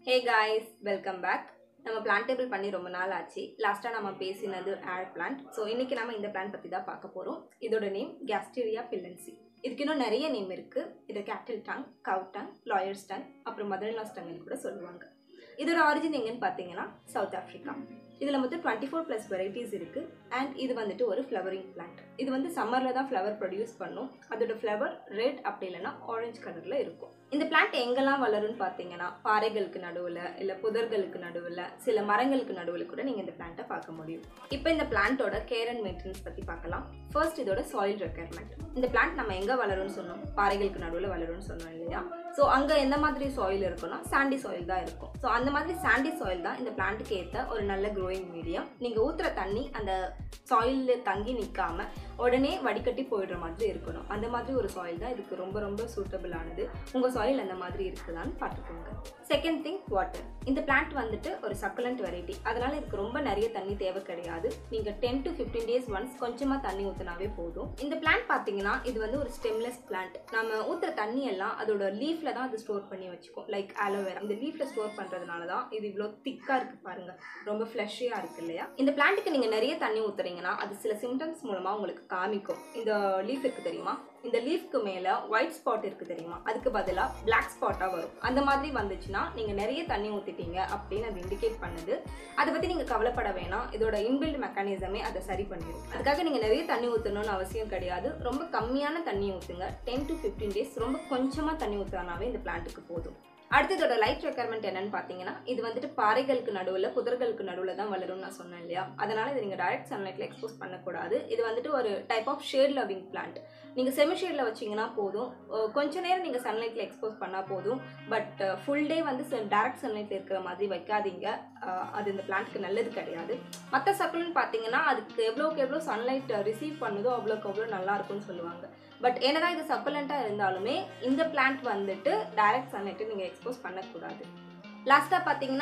Hey guys, welcome back. நம்ம பிளான்டேபிள் பண்ணி ரொம்ப நாள் ஆச்சு. லாஸ்ட்டாக நம்ம பேசினது ஏர் பிளான்ட். ஸோ இன்றைக்கி நம்ம இந்த பிளான்ட் பற்றி தான் பார்க்க போகிறோம். இதோட நேம் கேஸ்டீரியா பில்லன்சி. இதுக்கு இன்னும் நிறைய நேம் இருக்குது. இதை cattle tongue, cow tongue, lawyers tongue, அப்புறம் மதர்லாஸ் டங்குன்னு கூட சொல்லுவாங்க. இதோட ஆரிஜின் எங்கன்னு பார்த்தீங்கன்னா சவுத் ஆஃப்ரிக்கா. இதில் மொத்தம் 24+ வெரைட்டிஸ் இருக்குது. அண்ட் இது வந்துட்டு ஒரு ஃப்ளவரிங் பிளான்ட். இது வந்து சம்மரில் தான் ஃப்ளவர் ப்ரொடியூஸ் பண்ணும். அதோட ஃப்ளவர் ரெட் அப்படி இல்லைன்னா ஆரஞ்சு கலரில் இருக்கும். இந்த பிளான்ட் எங்கெல்லாம் வளரும்னு பார்த்தீங்கன்னா பாறைகளுக்கு நடுவில், இல்லை புதர்களுக்கு நடுவில், சில மரங்களுக்கு நடுவில் கூட நீங்கள் இந்த பிளான்ட்டை பார்க்க முடியும். இப்போ இந்த பிளான்ட்டோட கேர் அண்ட் மெயின்டெனன்ஸ் பற்றி பார்க்கலாம். ஃபர்ஸ்ட் இதோட சாயில் ரெக்யர்மெண்ட். இந்த பிளான்ட் நம்ம எங்கே வளரும்னு சொன்னோம்? பாறைகளுக்கு நடுவில் வளரும்னு சொன்னோம் இல்லையா? ஸோ அங்கே எந்த மாதிரி சாயில் இருக்குன்னா சாண்டி சாயில் தான் இருக்கும். ஸோ அந்த மாதிரி சாண்டி சாயில் தான் இந்த பிளான்ட்டுக்கு ஏற்ற ஒரு நல்ல க்ரோயிங் மீடியம். நீங்கள் ஊற்றுற தண்ணி அந்த சாயிலில் தங்கி நிற்காம உடனே வடிகட்டி போயிடுற மாதிரி இருக்கணும். அந்த மாதிரி ஒரு சாயில் தான் இதுக்கு ரொம்ப ரொம்ப சூட்டபிள் ஆனது. உங்கள் சாயில் அந்த மாதிரி இருக்குதான்னு பார்த்துக்கோங்க. Second thing, water. இந்த பிளான்ட் வந்துட்டு ஒரு சக்குலண்ட் வெரைட்டி. அதனால இதுக்கு ரொம்ப நிறைய தண்ணி தேவை கிடையாது. நீங்கள் 10 to 15 days ஒன்ஸ் கொஞ்சமாக தண்ணி ஊற்றினாவே போதும். இந்த பிளான்ட் பார்த்தீங்கன்னா இது வந்து ஒரு ஸ்டெம்லெஸ் பிளான்ட். நம்ம ஊற்றுற தண்ணி எல்லாம் அதோட லீஃப்ல தான் அது ஸ்டோர் பண்ணி வச்சுக்கும். லைக் ஆலோவேரா இந்த லீஃப்ல ஸ்டோர் பண்ணுறதுனால தான் இது இவ்வளோ திக்காக இருக்குது பாருங்க. ரொம்ப ஃப்ளஷியாக இருக்கு இல்லையா? இந்த பிளான்ட்டுக்கு நீங்கள் நிறைய தண்ணி ஊற்றுறீங்கன்னா அது சில சிம்டம்ஸ் மூலமாக உங்களுக்கு காமிக்கும். இந்த லீஃப் இருக்கு தெரியுமா? இந்த லீஃப்க்கு மேலே ஒயிட் ஸ்பாட் இருக்குது தெரியுமா? அதுக்கு பதிலாக பிளாக் ஸ்பாட்டாக வரும். அந்த மாதிரி வந்துச்சுன்னா நீங்கள் நிறைய தண்ணி ஊற்றிட்டீங்க அப்படின்னு அது இண்டிகேட் பண்ணுது. அதை பற்றி நீங்கள் கவலைப்பட வேணாம். இதோட இன்பில்ட் மெக்கானிசமே அதை சரி பண்ணிடும். அதுக்காக நீங்கள் நிறைய தண்ணி ஊற்றணும்னு அவசியம் கிடையாது. ரொம்ப கம்மியான தண்ணி ஊற்றுங்க. 10 to 15 days ரொம்ப கொஞ்சமாக தண்ணி ஊற்றினாவே இந்த பிளான்ட்டுக்கு போதும். அடுத்ததோட லைட் ரெக்யர்மெண்ட் என்னன்னு பார்த்தீங்கன்னா இது வந்துட்டு பாறைகளுக்கு நடுவில், புதர்களுக்கு நடுவில் தான் வளரும்னு நான் சொன்னேன் இல்லையா? அதனால இதை நீங்கள் டைரக்ட் சன்லைட்டில் எக்ஸ்போஸ் பண்ணக்கூடாது. இது வந்துட்டு ஒரு type of shade loving plant. நீங்கள் செமி ஷேடில் வச்சிங்கன்னா போதும். கொஞ்ச நேரம் நீங்கள் சன்லைட்டில் எக்ஸ்போஸ் பண்ணால் போதும். பட் ஃபுல் டே வந்து டைரக்ட் சன்லைட்டில் இருக்கிற மாதிரி வைக்காதீங்க. அது இந்த பிளான்ட்டுக்கு நல்லது கிடையாது. மற்ற சக்குலன்னு பார்த்தீங்கன்னா அதுக்கு எவ்வளோக்கு எவ்வளோ சன்லைட் ரிசீவ் பண்ணுதோ அவ்வளோக்கு அவ்வளோ நல்லா இருக்கும்னு சொல்லுவாங்க. பட் என்னதான் இது சக்குலண்ட்டாக இருந்தாலுமே இந்த பிளான்ட் வந்துட்டு டைரக்ட் சன்லைட்டை நீங்கள் எக்ஸ்போஸ் பண்ணக்கூடாது. லாஸ்ட்டாக பார்த்தீங்கன்னா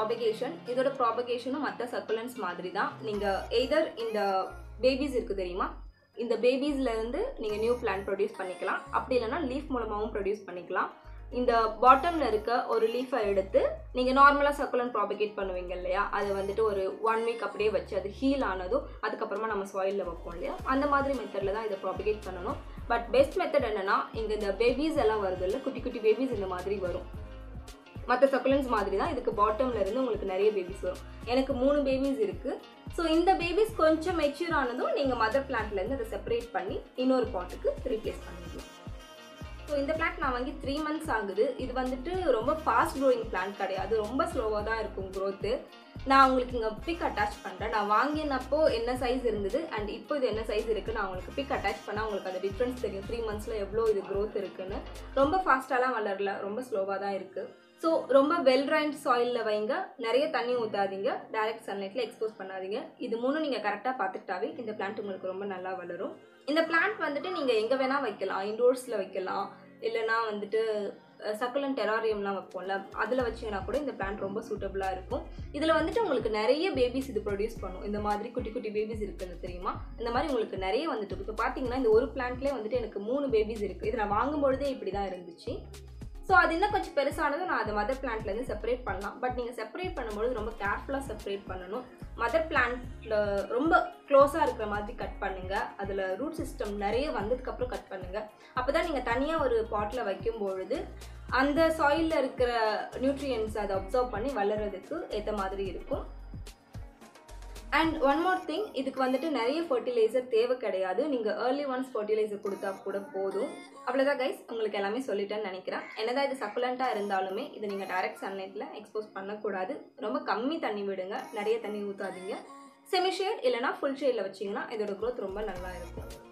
இதோட ப்ராபகேஷனும் மற்ற சக்குலன்ஸ் மாதிரி தான். நீங்கள் எய்தர் இந்த பேபிஸ் இருக்குது தெரியுமா? இந்த பேபிஸ்லேருந்து நீங்கள் நியூ பிளான்ட் ப்ரொடியூஸ் பண்ணிக்கலாம். அப்படி இல்லைனா லீஃப் மூலமாகவும் ப்ரொடியூஸ் பண்ணிக்கலாம். இந்த பாட்டமில் இருக்க ஒரு லீஃபை எடுத்து நீங்கள் நார்மலாக சக்குலன் ப்ராபகேட் பண்ணுவீங்க இல்லையா? அதை வந்துட்டு ஒரு 1 week அப்படியே வச்சு அது ஹீல் ஆனதும் அதுக்கப்புறமா நம்ம சாயிலில் வைப்போம் இல்லையா? அந்த மாதிரி மெத்தடில் தான் இதை ப்ராபகேட் பண்ணணும். பட் பெஸ்ட் மெத்தட் என்னென்னா இங்கே இந்த பேபிஸ் எல்லாம் வருது இல்லை, குட்டி குட்டி பேபிஸ் இந்த மாதிரி வரும். மற்ற சக்குலன்ஸ் மாதிரி தான் இதுக்கு பாட்டமில் இருந்து உங்களுக்கு நிறைய பேபிஸ் வரும். எனக்கு 3 பேபிஸ் இருக்குது. ஸோ இந்த பேபிஸ் கொஞ்சம் மெச்சூர் ஆனதும் நீங்கள் மதர் பிளான்ட்லேருந்து அதை செப்பரேட் பண்ணி இன்னொரு பாட்டுக்கு ரீப்ளேஸ் பண்ணிக்கலாம். ஸோ இந்த பிளான்ட் நான் வாங்கி 3 months ஆகுது. இது வந்துட்டு ரொம்ப ஃபாஸ்ட் க்ரோயிங் பிளான்ட் கிடையாது. ரொம்ப ஸ்லோவாக தான் இருக்கும் க்ரோத்து. நான் உங்களுக்கு இங்கே பிக் அட்டாச் பண்ணுறேன். நான் வாங்கினப்போ என்ன சைஸ் இருந்தது அண்ட் இப்போ இது என்ன சைஸ் இருக்குது நான் உங்களுக்கு பிக் அட்டாச் பண்ணால் உங்களுக்கு அந்த டிஃப்ரென்ஸ் தெரியும். 3 monthsல எவ்வளோ இது க்ரோத் இருக்குன்னு. ரொம்ப ஃபாஸ்ட்டாலாம் வளரல, ரொம்ப ஸ்லோவாக தான் இருக்குது. ஸோ ரொம்ப வெல் ட்ரைன்ட் சாயிலில் வைங்க. நிறைய தண்ணி ஊற்றாதீங்க. டைரக்ட் சன்லைட்டில் எக்ஸ்போஸ் பண்ணாதீங்க. இது 3 நீங்கள் கரெக்டாக பார்த்துக்கிட்டாவே இந்த பிளான்ட் உங்களுக்கு ரொம்ப நல்லா வளரும். இந்த பிளான்ட் வந்துட்டு நீங்கள் எங்கே வேணால் வைக்கலாம். இன்டோர்ஸில் வைக்கலாம், இல்லைனா வந்துட்டு சக்குலன் டெராரியம்லாம் வைப்போம்ல அதில் வச்சிங்கன்னா கூட இந்த பிளான்ட் ரொம்ப சூட்டபுளாக இருக்கும். இதில் வந்துட்டு உங்களுக்கு நிறைய பேபிஸ் இது ப்ரொடியூஸ் பண்ணும். இந்த மாதிரி குட்டி குட்டி பேபிஸ் இருக்குன்னு தெரியுமா? இந்த மாதிரி உங்களுக்கு நிறைய வந்துட்டு இப்போ பார்த்தீங்கன்னா இந்த ஒரு பிளான்ட்லேயே வந்துட்டு எனக்கு 3 பேபிஸ் இருக்குது. இது நான் வாங்கும்பொழுதே இப்படி தான் இருந்துச்சு. ஸோ அது இன்னும் கொஞ்சம் பெருசானதும் நான் அதை மதர் பிளான்ட்லேருந்து செப்பரேட் பண்ணலாம். பட் நீங்கள் செப்பரேட் பண்ணும்போது ரொம்ப கேர்ஃபுல்லாக செப்பரேட் பண்ணணும். மதர் பிளான்ட்டில் ரொம்ப க்ளோஸாக இருக்கிற மாதிரி கட் பண்ணுங்கள். அதில் ரூட் சிஸ்டம் நிறைய வந்ததுக்கப்புறம் கட் பண்ணுங்கள். அப்போ தான் நீங்கள் தனியாக ஒரு பாட்டில் வைக்கும்பொழுது அந்த சாயிலில் இருக்கிற நியூட்ரியன்ஸ் அதை அப்சர்வ் பண்ணி வளர்கிறதுக்கு ஏற்ற மாதிரி இருக்கும். அண்ட் ஒன் மோர் திங், இதுக்கு வந்துட்டு நிறைய ஃபர்டிலைசர் தேவை கிடையாது. நீங்கள் ஏர்லி ஒன்ஸ் ஃபர்டிலைசர் கொடுத்தா கூட போதும். அவ்வளோதான் கைஸ், உங்களுக்கு எல்லாமே சொல்லிட்டேன்னு நினைக்கிறேன். என்னதான் இது சக்குலண்ட்டாக இருந்தாலுமே இதை நீங்கள் டைரக்ட் சன்லைட்டில் எக்ஸ்போஸ் பண்ணக்கூடாது. ரொம்ப கம்மி தண்ணி விடுங்க, நிறைய தண்ணி ஊற்றாதீங்க. செமி ஷேட் இல்லைனா ஃபுல் ஷேடில் வச்சிங்கன்னா இதோட க்ரோத் ரொம்ப நல்லா இருக்கும்.